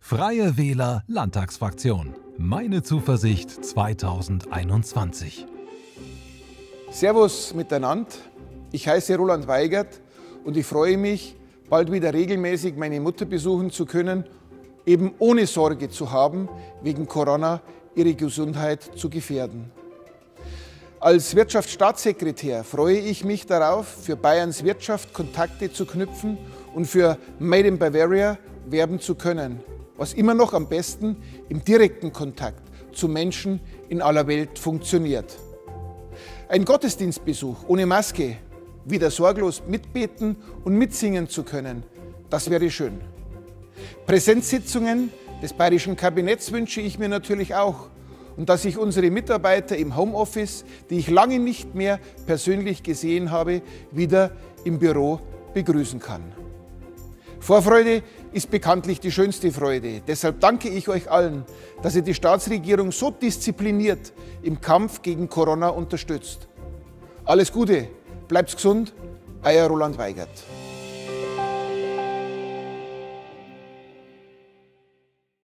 Freie Wähler Landtagsfraktion. Meine Zuversicht 2021. Servus miteinander. Ich heiße Roland Weigert und ich freue mich, bald wieder regelmäßig meine Mutter besuchen zu können, eben ohne Sorge zu haben, wegen Corona ihre Gesundheit zu gefährden. Als Wirtschaftsstaatssekretär freue ich mich darauf, für Bayerns Wirtschaft Kontakte zu knüpfen und für Made in Bavaria werben zu können, was immer noch am besten im direkten Kontakt zu Menschen in aller Welt funktioniert. Ein Gottesdienstbesuch ohne Maske, wieder sorglos mitbeten und mitsingen zu können, das wäre schön. Präsenzsitzungen des Bayerischen Kabinetts wünsche ich mir natürlich auch und dass ich unsere Mitarbeiter im Homeoffice, die ich lange nicht mehr persönlich gesehen habe, wieder im Büro begrüßen kann. Vorfreude ist bekanntlich die schönste Freude. Deshalb danke ich euch allen, dass ihr die Staatsregierung so diszipliniert im Kampf gegen Corona unterstützt. Alles Gute, bleibt gesund, euer Roland Weigert.